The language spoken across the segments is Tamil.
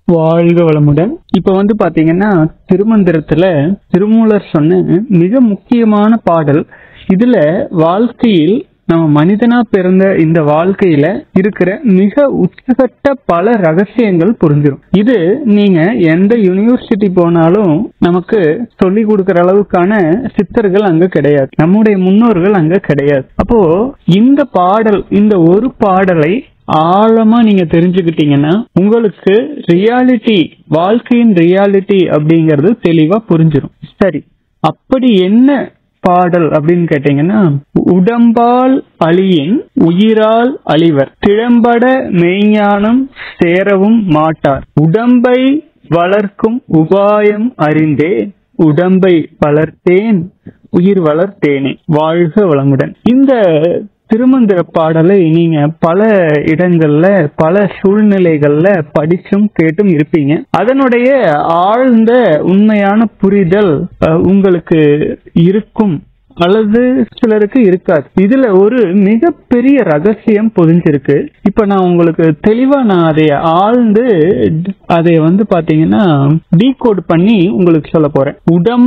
வாழ்க வளமுடன். இப்ப பாத்தீங்கன்னா திருமந்திரத்துல திருமூலர் சொன்ன மிக முக்கியமான பாடல். இதுல வாழ்க்கையில் நம்ம மனிதனா பிறந்த இந்த வாழ்க்கையில இருக்கிற மிக உச்சகட்ட பல ரகசியங்கள் புரிஞ்சிடும். இது நீங்க எந்த யூனிவர்சிட்டி போனாலும் நமக்கு சொல்லி கொடுக்கற அளவுக்கான சித்தர்கள் அங்க கிடையாது, நம்முடைய முன்னோர்கள் அங்க கிடையாது. அப்போ இந்த பாடல், இந்த ஒரு பாடலை ஆழமா நீங்க தெரிஞ்சுக்கிட்டீங்கன்னா உங்களுக்கு ரியாலிட்டி, வாழ்க்கையின் ரியாலிட்டி அப்படிங்கறது தெளிவா புரிஞ்சிடும். சரி, அப்படி என்ன பாடல் அப்படின்னு கேட்டீங்கன்னா, உடம்பால் அழியின் உயிரால் அழிவர், திடம்பட மெய்ஞானம் சேரவும் மாட்டார், உடம்பை வளர்க்கும் உபாயம் அறிந்தே உடம்பை வளர்த்தேன் உயிர் வளர்த்தேனே. வாழ்க வளமுடன். இந்த திருமந்திர பாடலை நீங்க பல இடங்கள்ல பல சூழ்நிலைகள்ல படிச்சும் கேட்டும் இருப்பீங்க. அதனுடைய ஆழ்ந்த உண்மையான புரிதல் உங்களுக்கு இருக்கும் அல்லது சிலருக்கு இருக்காது. இதுல ஒரு மிகப்பெரிய ரகசியம் பொதிஞ்சிருக்கு. இப்ப நான் உங்களுக்கு தெளிவா அதை ஆழ்ந்து அதை பாத்தீங்கன்னா டீகோட் பண்ணி உங்களுக்கு சொல்ல போறேன்.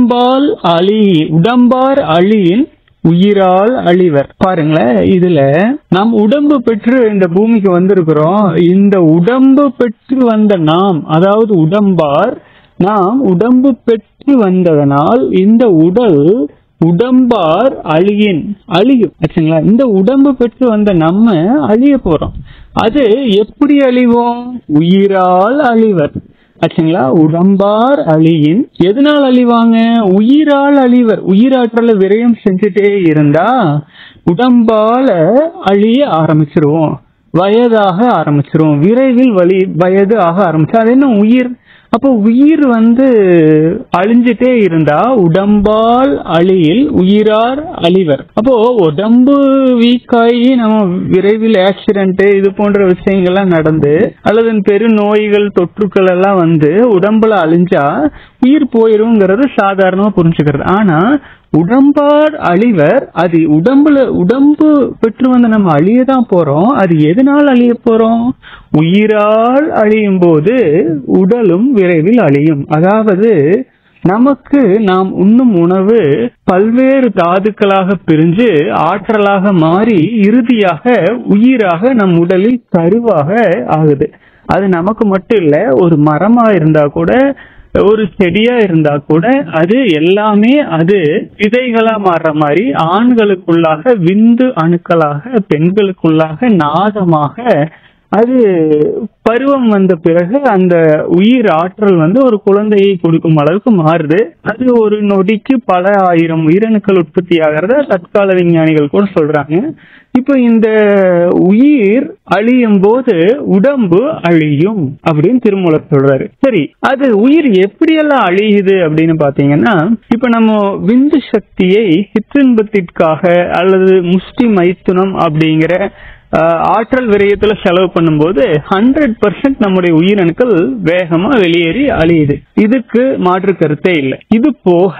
உடம்பார் அழியின் உயிரால் அழிவர். பாருங்களேன், இதுல நாம் உடம்பு பெற்று இந்த பூமிக்கு வந்திருக்கிறோம். இந்த உடம்பு பெற்று வந்த நாம், அதாவது உடம்பார், நாம் உடம்பு பெற்று வந்ததனால் இந்த உடல் உடம்பார் அழியும். ஆச்சுங்களா? இந்த உடம்பு பெற்று வந்த நம்ம அழிய போறோம். அது எப்படி அழிவோம்? உயிரால் அழிவர். ஆச்சுங்களா? உடம்பார் அழியின். எதனால் அழிவாங்க? உயிரால் அழிவர். உயிராற்றல விரயம் செஞ்சுட்டே இருந்தா உடம்பால அழிய ஆரம்பிச்சிருவோம், வயதாக ஆரம்பிச்சிரும். விரைவில் வயது ஆக ஆரம்பிச்சு அது என்ன உயிர்? அப்போ உயிர் அழிஞ்சிட்டே இருந்தா உடம்பால் அழியில் உயிரார் அழிவர். அப்போ உடம்பு வீக்காகி நம்ம விரைவில் ஆக்சிடென்ட் இது போன்ற விஷயங்கள்லாம் நடந்து அல்லது பெரு நோய்கள் தொற்றுக்கள் எல்லாம் உடம்புல அழிஞ்சா உயிர் போயிருங்கிறது சாதாரணமா புரிஞ்சுக்கிறது. ஆனா உடம்பார் அழிவர், அது உடம்பு பெற்று நம்ம அழியதான் போறோம். அது எதனால் அழிய போறோம்? உயிரால் அழியும் போது உடலும் விரைவில் அழியும். அதாவது நமக்கு நாம் உண்ணும் உணவு பல்வேறு தாதுக்களாக பிரிஞ்சு ஆற்றலாக மாறி இறுதியாக உயிராக நம் உடலில் கருவாக ஆகுது. அது நமக்கு மட்டும் இல்ல, ஒரு மரமா இருந்தா கூட, ஒரு செடியா இருந்தா கூட, அது எல்லாமே அது விதைகளா மாறுற மாதிரி ஆண்களுக்குள்ளாக விந்து அணுக்களாக, பெண்களுக்குள்ளாக நாதமாக, அது பருவம் வந்த பிறகு அந்த உயிர் ஆற்றல் ஒரு குழந்தையை கொடுக்கும் அளவுக்கு மாறுது. அது ஒரு நொடிக்கு பல ஆயிரம் உயிரணுக்கள் உற்பத்தி ஆகிறத தற்கால விஞ்ஞானிகள் கூட சொல்றாங்க. இப்ப இந்த உயிர் அழியும் போது உடம்பு அழியும் அப்படின்னு திருமூலர் சொல்றாரு. சரி, அது உயிர் எப்படியெல்லாம் அழியுது அப்படின்னு பாத்தீங்கன்னா, இப்ப நம்ம விந்து சக்தியை சிற்றின்பத்திற்காக அல்லது முஷ்டி மைத்துனம் அப்படிங்கிற ஆற்றல் விரயத்துல செலவு பண்ணும்போது 100% நம்முடைய உயிரணுக்கள் வேகமா வெளியேறி அழியுது. இதுக்கு மாற்று கருத்தே இல்லை. இது போக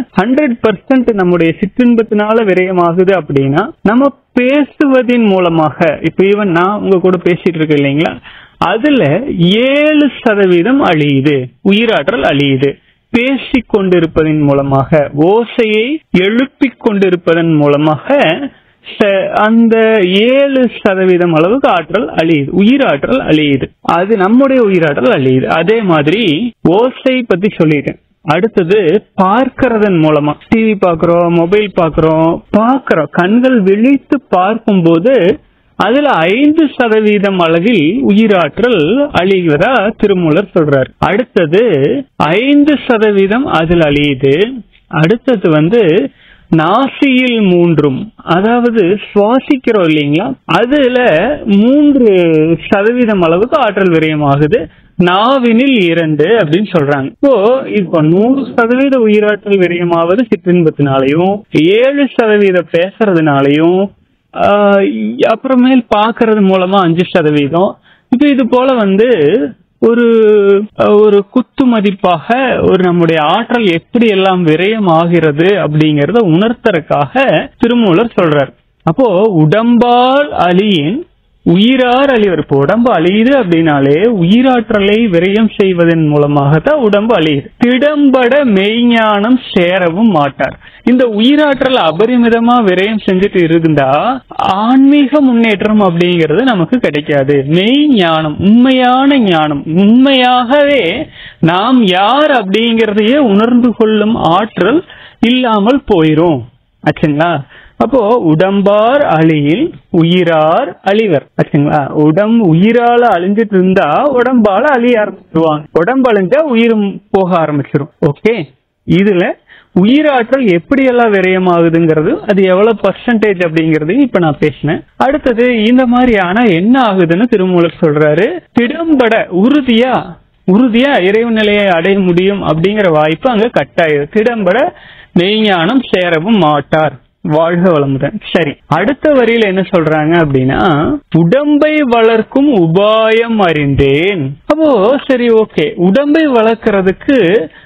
100% நம்முடைய சிற்றின்பத்தினால விரயமாகுது அப்படின்னா, நம்ம பேசுவதின் மூலமாக, இப்ப ஈவன் நான் உங்க கூட பேசிட்டு இருக்கேன் இல்லைங்களா, அதுல 7% அழியுது, உயிராற்றல் அழியுது. பேசிக் கொண்டிருப்பதன் மூலமாக, ஓசையை எழுப்பிக் கொண்டிருப்பதன் மூலமாக அந்த 7% அளவுக்கு ஆற்றல் அழியுது, உயிராற்றல் அழியுது. அது நம்முடைய உயிராற்றல் அழியுது. அதே மாதிரி ஓசை பத்தி சொல்லிட்டேன். அடுத்தது பார்க்கறதன் மூலமா, டிவி பாக்குறோம், மொபைல் பாக்குறோம், கண்கள் விழித்து பார்க்கும் போது அதுல 5% அளவில் உயிராற்றல் அழிவதா திருமூலர் சொல்றாரு. அடுத்தது 5% அதில் அழியுது. அடுத்தது நாசியில் 3, அதாவது சுவாசிக்கிறோம் இல்லைங்களா, அதுல 3% அளவுக்கு ஆற்றல் விரயமாகுது. நாவினில் 2 அப்படின்னு சொல்றாங்க. இப்போ 100% உயிராற்றல் விரயமாவது சிற்றின்பத்தினாலையும், 7% பேசுறதுனாலையும், அப்புறமேல் பாக்குறது மூலமா 5%. இப்ப இது போல ஒரு குத்து மதிப்பாக ஒரு நம்முடைய ஆற்றல் எப்படி எல்லாம் விரயம் ஆகிறது அப்படிங்கறத உணர்த்தறதுக்காக திருமூலர் சொல்றார். அப்போ உடம்பால் அழியின் உயிரார் அழிவர். இப்ப உடம்பு அழியுது அப்படின்னாலே உயிராற்றலை விரயம் செய்வதன் மூலமாகத்தான் உடம்பு அழியுது. திடம்பட மெய்ஞானம் சேரவும் மாட்டார். இந்த உயிராற்றல் அபரிமிதமா விரயம் செஞ்சுட்டு இருந்தா ஆன்மீக முன்னேற்றம் அப்படிங்கிறது நமக்கு கிடைக்காது. மெய் ஞானம், உண்மையான ஞானம், உண்மையாகவே நாம் யார் அப்படிங்கறதையே உணர்ந்து கொள்ளும் ஆற்றல் இல்லாமல் போயிரும். ஆச்சுங்களா? அப்போ உடம்பார் அழியில் உயிரார் அழிவர். ஆச்சுங்களா? உயிரால அழிஞ்சிட்டு இருந்தா உடம்பால அழிய ஆரம்பிச்சிருவாங்க. உடம்பு அழிஞ்சா உயிரும் போக ஆரம்பிச்சிடும். ஓகே, இதுல உயிராற்றல் எப்படி எல்லாம் விரயமாகுதுங்கிறது, அது எவ்வளவு பர்சன்டேஜ் அப்படிங்கறது இப்ப நான் பேசினேன். அடுத்தது இந்த மாதிரி ஆனா என்ன ஆகுதுன்னு திருமூலர் சொல்றாரு. திடம்பட உறுதியா இறைவன் நிலையை அடைய முடியும் அப்படிங்கிற வாய்ப்பு அங்க கட்டாயிரு. திடம்பட மெய்ஞானம் சேரவும் மாட்டார். வாழ்க வளமுடன். சரி, அடுத்த வரியில என்ன சொல்றாங்க அப்படின்னா, உடம்பை வளர்க்கும் உபாயம் அறிந்தேன். அப்போ சரி, ஓகே, உடம்பை வளர்க்கறதுக்கு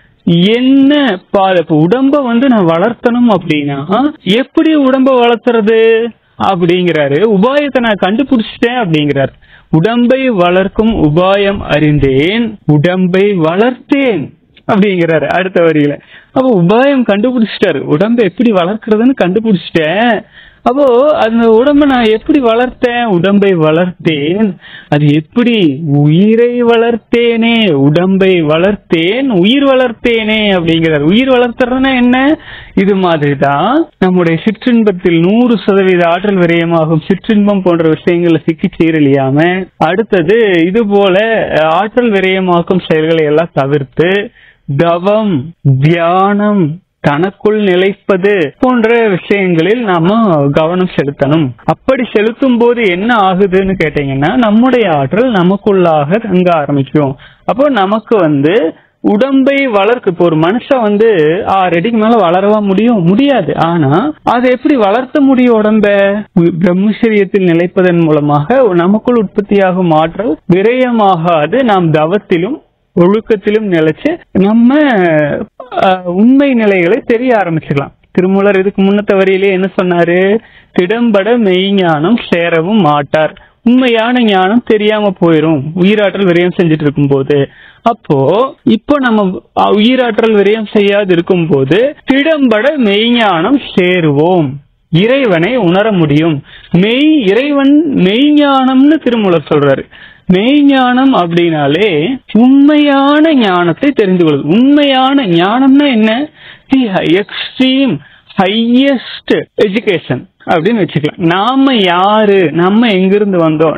என்ன பாதுகாப்பு? உடம்ப நான் வளர்த்தணும் அப்படின்னா எப்படி உடம்ப வளர்த்துறது அப்படிங்கிறாரு. உபாயத்தை நான் கண்டுபிடிச்சிட்டேன் அப்படிங்கிறார். உடம்பை வளர்க்கும் உபாயம் அறிந்தேன், உடம்பை வளர்த்தேன் அப்படிங்கிறாரு அடுத்த வரியில. அப்போ உபாயம் கண்டுபிடிச்சிட்டாரு, உடம்பை எப்படி வளர்க்கறதுன்னு கண்டுபிடிச்சிட்டேன். அப்போ அந்த உடம்பை நான் எப்படி வளர்த்தேன்? உடம்பை வளர்த்தேன். அது எப்படி? உயிரை வளர்த்தேனே, உடம்பை வளர்த்தேன், உயிர் வளர்த்தேனே அப்படிங்கிறார். உயிர் வளர்த்துறதுன்னா என்ன? இது மாதிரிதான் நம்முடைய சிற்றின்பத்தில் 100% ஆற்றல் விரயமாகும் சிற்றின்பம் போன்ற விஷயங்களை சிக்கி சீரழியாம, அடுத்தது இது போல ஆற்றல் விரயமாக்கும் செயல்களை எல்லாம் தவிர்த்து தவம், தியானம், தனக்குள் நிலைப்பது போன்ற விஷயங்களில் நாம கவனம் செலுத்தணும். அப்படி செலுத்தும் போது என்ன ஆகுதுன்னு கேட்டீங்கன்னா, நம்முடைய ஆற்றல் நமக்குள்ளாக தங்க ஆரம்பிக்கும். அப்போ நமக்கு உடம்பை வளர்க்க, இப்போ ஒரு மனுஷன் 6 அடிக்கு மேல வளரவா முடியாது. ஆனா அதை எப்படி வளர்த்த முடியும்? உடம்ப பிரம்மச்சரியத்தில் நிலைப்பதன் மூலமாக நமக்குள் உற்பத்தியாகும் ஆற்றல் விரயமாகாது. நாம் தவத்திலும் ஒழுக்கத்திலும் நிலைச்சு நம்ம உண்மை நிலைகளை தெரிய ஆரம்பிச்சுக்கலாம். திருமூலர் இதுக்கு முன்னத்த வரியிலே என்ன சொன்னாரு? திடம்பட மெய்ஞானம் சேரவும் மாட்டார். உண்மையான ஞானம் தெரியாம போயிரும் உயிராற்றல் விரயம் செஞ்சுட்டு இருக்கும் போது. அப்போ இப்போ நம்ம உயிராற்றல் விரயம் செய்யாது இருக்கும் போது திடம்பட மெய்ஞானம் சேருவோம், இறைவனை உணர முடியும். இறைவன் மெய்ஞானம்னு திருமூலர் சொல்றாரு. மெய்ஞானம் அப்படின்னாலே உண்மையான ஞானத்தை தெரிந்து கொள்வது. உண்மையான ஞானம்னா என்ன? எக்ஸ்ட்ரீம் ஹையஸ்ட் எஜுகேஷன் அப்படின்னு வச்சுக்கலாம். நாம யாரு, நம்ம எங்கிருந்து வந்தோம்,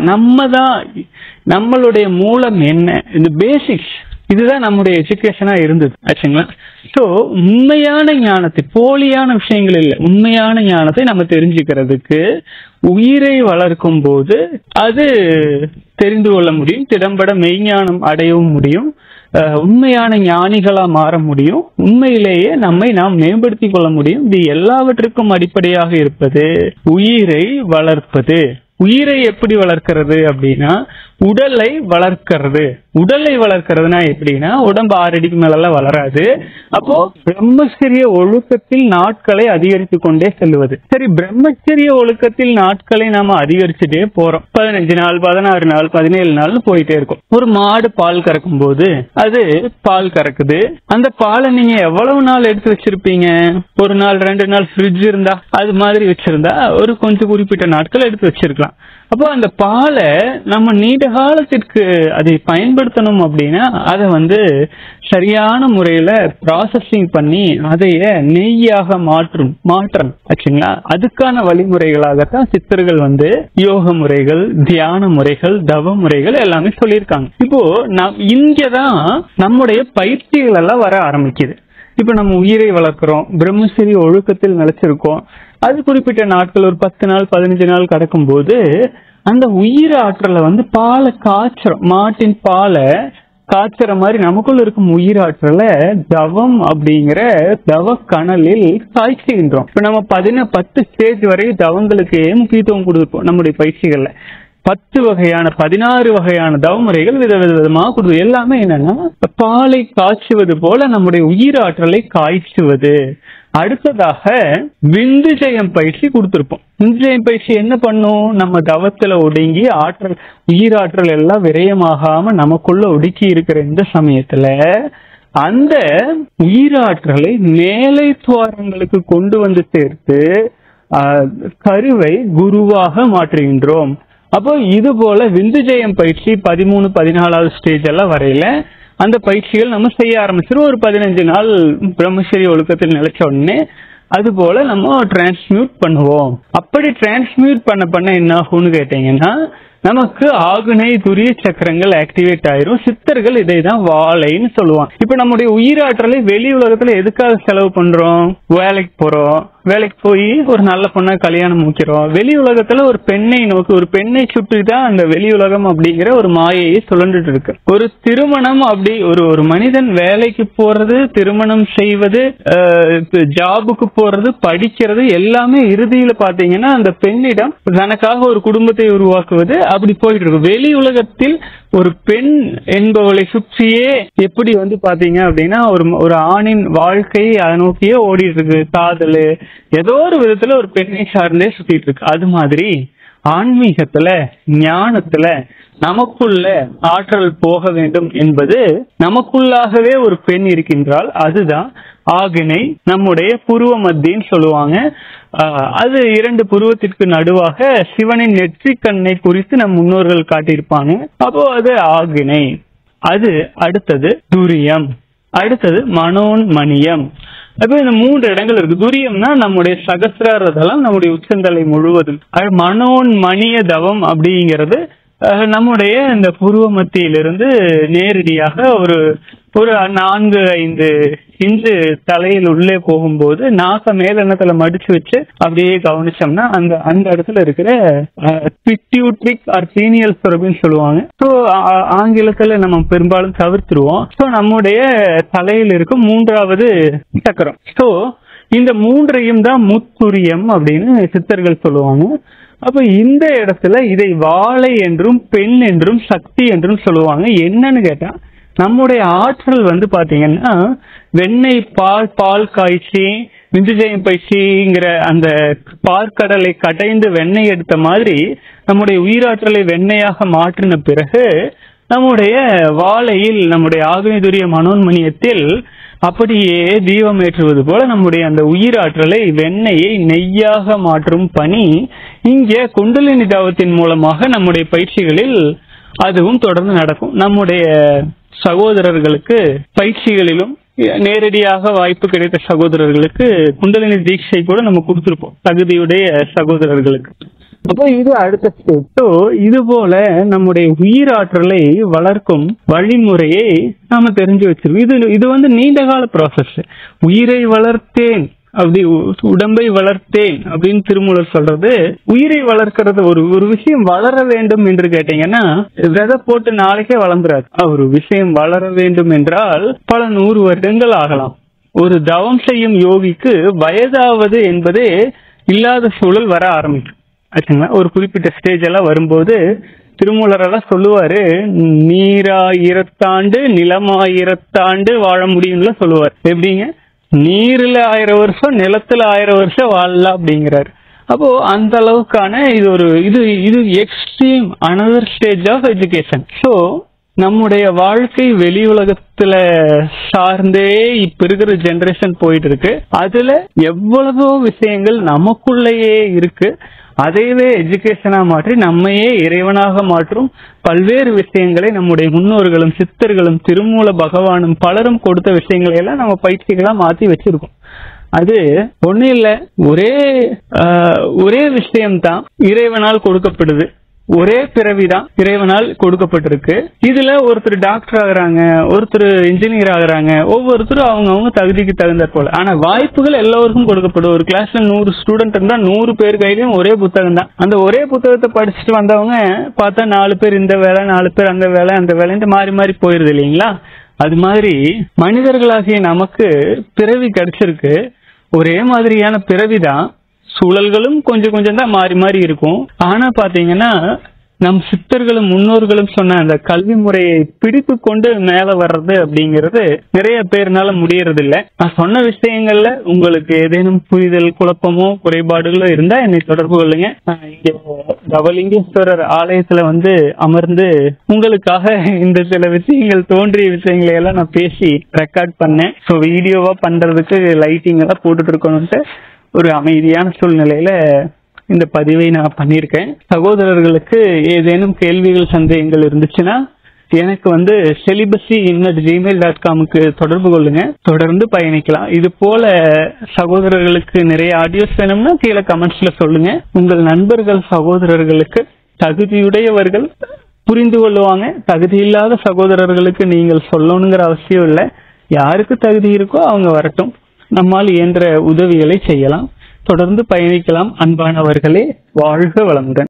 நம்மளுடைய மூலம் என்ன, இந்த பேசிக்ஸ், இதுதான் நம்முடைய எஜுகேஷனா இருந்தது. ஆச்சுங்களா? சோ உண்மையான ஞானத்தை, போலியான விஷயங்கள் இல்லை, உண்மையான ஞானத்தை நம்ம தெரிஞ்சுக்கிறதுக்கு உயிரை வளர்க்கும் போது அது தெரிந்து கொள்ள முடியும். திடம்பட மெய்ஞானம் அடையவும் முடியும். உண்மையான ஞானிகளா மாற முடியும். உண்மையிலேயே நம்மை நாம் மேம்படுத்திக் கொள்ள முடியும். இது எல்லாவற்றுக்கும் அடிப்படையாக இருப்பது உயிரை வளர்ப்பது. உயிரை எப்படி வளர்க்கிறது அப்படின்னா உடலை வளர்க்கிறது. உடலை வளர்க்கிறதுனா எப்படின்னா, உடம்பு 6 அடிக்கு மேல வளராது. அப்போ பிரம்மச்சரிய ஒழுக்கத்தில் நாட்களை அதிகரித்து கொண்டே செல்வது. சரி, பிரம்மச்சரிய ஒழுக்கத்தில் நாட்களை நாம அதிகரிச்சுட்டே போறோம். 15 நாள், 16 நாள், 17 நாள் போயிட்டே இருக்கும். ஒரு மாடு பால் கறக்கும் போது அது பால் கறக்குது. அந்த பாலை நீங்க எவ்வளவு நாள் எடுத்து வச்சிருப்பீங்க? 1 நாள், 2 நாள் ஃப்ரிட்ஜ் இருந்தா அது மாதிரி வச்சிருந்தா ஒரு கொஞ்சம் குறிப்பிட்ட நாட்கள் எடுத்து வச்சிருக்கலாம். அப்போ அந்த பாலை நம்ம நீண்ட காலத்திற்கு அதை பயன்படுத்தணும் அப்படின்னா அதை சரியான முறையில ப்ராசஸிங் பண்ணி அதைய நெய்யாக மாற்றம் ஆச்சுங்களா? அதுக்கான வழிமுறைகளாகத்தான் சித்தர்கள் யோக முறைகள், தியான முறைகள், தவ முறைகள் எல்லாமே சொல்லியிருக்காங்க. இப்போ இங்கதான் நம்முடைய பயிற்சிகள் எல்லாம் வர ஆரம்பிக்குது. இப்ப நம்ம உயிரை வளர்க்கிறோம், பிரம்மச்சரிய ஒழுக்கத்தில் நிலைச்சிருக்கோம். அது குறிப்பிட்ட நாட்கள், ஒரு 10 நாள் 15 நாள் கடக்கும் போது அந்த உயிர் ஆற்றலை பாலை காய்ச்சறோம். மாட்டின் பாலை காய்ச்சற மாதிரி நமக்குள்ள இருக்கும் உயிராற்றலை தவம் அப்படிங்கிற தவ கணலில் காய்ச்சுகின்றோம். இப்ப நம்ம 10 ஸ்டேஜ் வரை தவங்களுக்கு முக்கியத்துவம் கொடுப்போம். நம்முடைய பயிற்சிகள்ல 16 வகையான தவமுறைகள் விதவிதமா கொடுத்து, எல்லாமே என்னன்னா பாலை காய்ச்சுவது போல நம்முடைய உயிராற்றலை காய்ச்சுவது. அடுத்ததாக விந்து ஜெயம் பயிற்சி கொடுத்திருப்போம். விந்து ஜெயம் பயிற்சி என்ன பண்ணும்? நம்ம தவத்துல ஒடுங்கி ஆற்றல், உயிராற்றல் எல்லாம் விரயமாகாம நமக்குள்ள ஒடுக்கி இருக்கிற இந்த சமயத்துல அந்த உயிராற்றலை மேலை துவாரங்களுக்கு கொண்டு வந்து சேர்த்து கருவை குருவாக மாற்றுகின்றோம். அப்போ இது போல விந்து ஜெயம் பயிற்சி 13, 14வது ஸ்டேஜ் எல்லாம் வரையில அந்த பயிற்சிகள் நம்ம செய்ய ஆரம்பிச்சிடும். ஒரு 15 நாள் பிரம்மச்சரிய ஒழுக்கத்தில் நிலைச்ச உடனே அது போல நம்ம டிரான்ஸ்மியூட் பண்ணுவோம். அப்படி டிரான்ஸ்மியூட் பண்ண என்ன ஆகும்னு கேட்டீங்கன்னா, நமக்கு ஆகுனை துரிய சக்கரங்கள் ஆக்டிவேட் ஆயிரும். சித்தர்கள் இதை தான் வாழைன்னு சொல்லுவாங்க. இப்ப நம்முடைய உயிராற்றலை வெளி உலகத்துல எதுக்காக செலவு பண்றோம்? வேலைக்கு போறோம், வேலைக்கு போய் ஒரு நல்ல பொண்ணா கல்யாணம் முடிக்கிறோம். வெளி உலகத்துல ஒரு பெண்ணை நோக்கி, ஒரு பெண்ணை சுற்றி தான் அந்த வெளி உலகம் அப்படிங்கிற ஒரு மாயையை சுழண்டுட்டு இருக்கு. ஒரு திருமணம் அப்படி ஒரு மனிதன் வேலைக்கு போறது, திருமணம் செய்வது, ஜாபுக்கு போறது, படிக்கிறது எல்லாமே இறுதியில பாத்தீங்கன்னா அந்த பெண்ணிடம் தனக்காக ஒரு குடும்பத்தை உருவாக்குவது அப்படி போயிட்டு இருக்கு. வெளி உலகத்தில் ஒரு பெண் என்பவளை சுற்றியே எப்படி பாத்தீங்க அப்படின்னா ஒரு ஆணின் வாழ்க்கை அதை நோக்கியே ஓடிட்டு இருக்கு. காதல் ஏதோ ஒரு விதத்துல ஒரு பெண்ணை சார்ந்தே சுத்திட்டு இருக்கு. அது மாதிரி ஆன்மீகத்துல, ஞானத்துல நமக்குள்ள ஆற்றல் போக வேண்டும் என்பது நமக்குள்ளாகவே ஒரு பெண் இருக்கின்றால் அதுதான் ஆகினை, நம்முடைய புருவ மத்தின்னு சொல்லுவாங்க. அது 2 புருவத்திற்கு நடுவாக சிவனின் நெற்றிக் கண்ணை குறித்து நம் முன்னோர்கள் காட்டியிருப்பாங்க. அப்போ அது ஆகினை. அது அடுத்தது துரியம், அடுத்தது மனோன்மணியம். அப்ப இந்த 3 இடங்கள் இருக்கு. துரியம்னா நம்முடைய சகசிரார தலம், நம்முடைய உச்சந்தலை முழுவதும். மனோன்மணிய தவம் அப்படிங்கிறது நம்முடைய இந்த புருவ மத்தியிலிருந்து நேரடியாக ஒரு 4-5 இன்ச்சு தலையில் உள்ளே போகும்போது நாக்க மேலெண்ணத்துல மடிச்சு வச்சு அப்படியே கவனிச்சோம்னா அந்த இடத்துல இருக்கிற பிட்யூட்ரிக் ஆர் பீனியல் சுரபின்னு சொல்லுவாங்க. ஸோ ஆங்கிலத்துல நம்ம பெரும்பாலும் தவிர்த்துருவோம். ஸோ நம்முடைய தலையில் இருக்கும் 3வது சக்கரம். ஸோ இந்த 3ஐயும் தான் முத்துரியம் அப்படின்னு சித்தர்கள் சொல்லுவாங்க. அப்ப இந்த இடத்துல இதை வாழை என்றும் பெண் என்றும் சக்தி என்றும் சொல்லுவாங்க. என்னன்னு கேட்டா, நம்முடைய ஆற்றல் பாத்தீங்கன்னா வெண்ணெய் பால் காய்ச்சி விந்துஜெயம் பயிற்சிங்கிற அந்த பார்க்கடலை கடைந்து வெண்ணெய் எடுத்த மாதிரி நம்முடைய உயிராற்றலை வெண்ணெயாக மாற்றின பிறகு நம்முடைய வாழையில், நம்முடைய ஆக்னிதுரிய மனோன்மணியத்தில் அப்படியே தீபம் ஏற்றுவது போல நம்முடைய அந்த உயிராற்றலை வெண்ணெயை நெய்யாக மாற்றும் பணி இங்கே குண்டலினி தவத்தின் மூலமாக நம்முடைய பயிற்சிகளில் அதுவும் தொடர்ந்து நடக்கும். நம்முடைய சகோதரர்களுக்கு பயிற்சிகளிலும் நேரடியாக வாய்ப்பு கிடைத்த சகோதரர்களுக்கு குண்டலினி தீட்சை கூட நம்ம கொடுத்திருப்போம், தகுதியுடைய சகோதரர்களுக்கு. அப்போ இது அடுத்த ஸ்டேஜ். ஸோ இது போல நம்முடைய உயிராற்றலை வளர்க்கும் வழிமுறையை நாம தெரிஞ்சு வச்சிருக்கோம். இது நீண்ட கால ப்ராசஸ். உயிரை வளர்த்தேன் அப்படி உடம்பை வளர்த்தேன் அப்படின்னு திருமூலர் சொல்றது. உயிரை வளர்க்கிறது ஒரு விஷயம் வளர வேண்டும் என்று கேட்டீங்கன்னா விதை போட்டு நாளைக்கே வளர்ந்துராது. ஒரு விஷயம் வளர வேண்டும் என்றால் பல 100 வருடங்கள் ஆகலாம். ஒரு தவம் செய்யும் யோகிக்கு வயதாவது என்பதே இல்லாத சூழல் வர ஆரம்பிக்கும். ஆச்சுங்களா? ஒரு குறிப்பிட்ட ஸ்டேஜ் எல்லாம் வரும்போது திருமூலரெல்லாம் சொல்லுவாரு, நீராயிரத்தாண்டு நிலமாயிரத்தாண்டு வாழ முடியும்ல சொல்லுவார். எப்படிங்க? நீர்ல 1000 வருஷம் நிலத்துல 1000 வருஷம் வாழலாம் அப்படிங்கிறாரு. அப்போ அந்த அளவுக்கான இது extreme another stage of education. So நம்முடைய வாழ்க்கை வெளி உலகத்துல சார்ந்தே இப்ப இருக்கிற ஜெனரேஷன் போயிட்டு இருக்கு. அதுல எவ்வளவோ விஷயங்கள் நமக்குள்ளேயே இருக்கு. அதையவே எஜுகேஷனா மாற்றி நம்மையே இறைவனாக மாற்றும் பல்வேறு விஷயங்களை நம்முடைய முன்னோர்களும் சித்தர்களும் திருமூல பகவானும் பலரும் கொடுத்த விஷயங்களை எல்லாம் நம்ம பயிற்சிகளா மாற்றி வச்சிருக்கோம். அது ஒண்ணு இல்ல, ஒரே விஷயம்தான் இறைவனால் கொடுக்கப்படுது. ஒரே பிறவிதான் இறைவனால் கொடுக்கப்பட்டிருக்கு. இதுல ஒருத்தர் டாக்டர் ஆகுறாங்க, ஒருத்தர் இன்ஜினியர் ஆகுறாங்க, ஒவ்வொருத்தரும் அவங்க தகுதிக்கு தகுந்த போல. ஆனா வாய்ப்புகள் எல்லோருக்கும் கொடுக்கப்படும். ஒரு கிளாஸ்ல 100 ஸ்டூடெண்ட் இருந்தா 100 பேர் கையிலயும் ஒரே புத்தகம் தான். அந்த ஒரே புத்தகத்தை படிச்சுட்டு வந்தவங்க பார்த்தா 4 பேர் இந்த வேலை, 4 பேர் அந்த வேலை, அந்த வேலைன்னு மாறி மாறி போயிருது இல்லைங்களா? அது மாதிரி மனிதர்களாகிய நமக்கு பிறவி கிடைச்சிருக்கு. ஒரே மாதிரியான பிறவிதான், சூழல்களும் கொஞ்சம் கொஞ்சம் தான் மாறி மாறி இருக்கும். ஆனா பாத்தீங்கன்னா நம் சித்தர்களும் முன்னோர்களும் சொன்ன அந்த கல்வி முறையை பிடித்து கொண்டு மேல வர்றது அப்படிங்கிறது நிறைய பேர்னால முடியறது இல்ல. நான் சொன்ன விஷயங்கள்ல உங்களுக்கு ஏதேனும் புரிதல், குழப்பமோ, குறைபாடுகளோ இருந்தா என்னை தொடர்பு கொள்ளுங்க. இங்க தவலிங்கேஸ்வரர் ஆலயத்துல அமர்ந்து உங்களுக்காக இந்த சில விஷயங்கள், தோன்றிய விஷயங்களை எல்லாம் நான் பேசி ரெக்கார்ட் பண்ணேன். ஸோ வீடியோவா பண்றதுக்கு லைட்டிங் எல்லாம் போட்டுட்டு இருக்கணும்ட்டு ஒரு அமைதியான சூழ்நிலையில இந்த பதிவை நான் பண்ணியிருக்கேன். சகோதரர்களுக்கு ஏதேனும் கேள்விகள், சந்தேகங்கள் இருந்துச்சுன்னா எனக்கு celibacy@gmail.com தொடர்பு கொள்ளுங்க. தொடர்ந்து பயணிக்கலாம். இது போல சகோதரர்களுக்கு நிறைய ஆடியோஸ் வேணும்னா கீழே கமெண்ட்ஸ்ல சொல்லுங்க. உங்கள் நண்பர்கள், சகோதரர்களுக்கு, தகுதியுடையவர்கள் புரிந்து கொள்ளுவாங்க. தகுதி இல்லாத சகோதரர்களுக்கு நீங்கள் சொல்லணுங்கிற அவசியம் இல்லை. யாருக்கு தகுதி இருக்கோ அவங்க வரட்டும். நம்மால் இயன்ற உதவிகளை செய்யலாம். தொடர்ந்து பயணிக்கலாம். அன்பானவர்களே, வாழ்க வளமுடன்.